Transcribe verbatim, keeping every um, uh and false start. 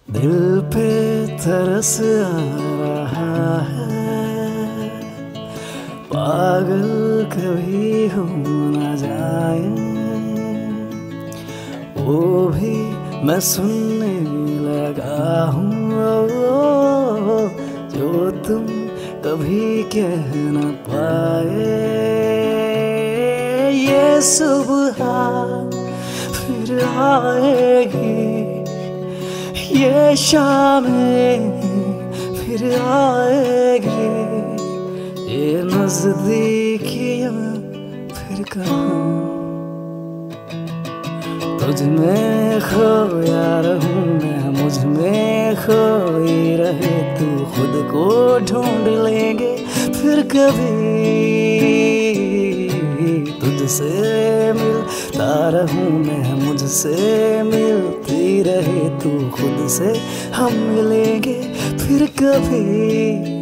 दिल पे तरस आ रहा है, पागल कभी हो ना जाए वो भी मैं सुनने लगा हूँ, जो तुम कभी कह न पाए। ये सुबह फिर आएगी, ये शामें फिर आएगी, ये नजदीकियां फिर कहाँ। तुझ में खोया रहूं मैं, मुझ में खोई रहे तू, खुद को ढूंढ लेंगे फिर कभी। तुझसे मिलता रहूं मैं, मुझसे मिलती रहे तू, खुद से हम मिलेंगे फिर कभी।